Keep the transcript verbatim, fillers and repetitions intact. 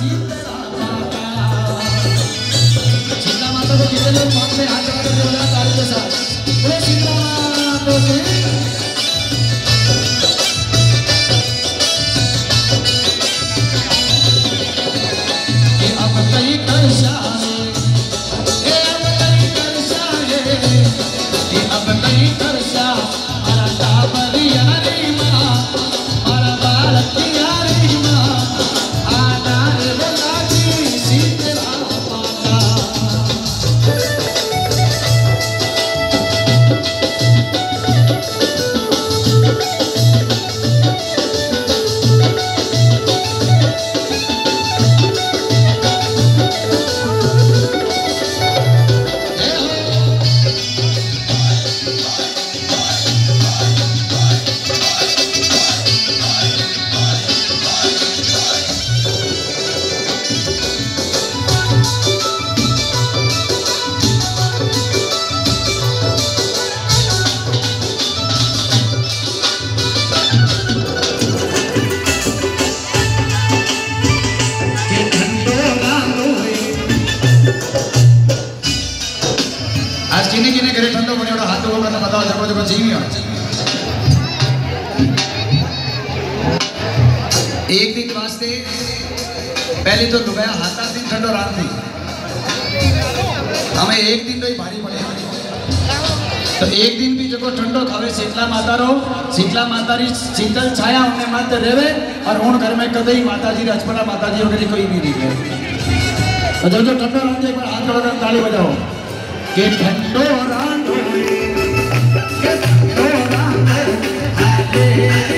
शीतला माता। शीतला माता को कितने लोग पास में हाथ लगा करके बोला ताली के साथ बोले शीतला माता की। किने किने करे ठंडो बने हाथ को करना बताओ जगह जगह जीविया। एक दिन वास्ते पहले तो दुबई हाथा दिन ठंडो रात थी हमें एक दिन तो ही भारी पड़े तो एक दिन भी जगह ठंडो खावे शीतला माता रो शीतला माता री शीतल छाया उन्हें मत रेवे और उन घर में कदे ही माता जी राजपड़ा माता जी वगैरह कोई भी नहीं है। तो जो जो ठंडो रात एक बार हाथ लगाकर ताली बजाओ के ठंडो रात के ठंडो रात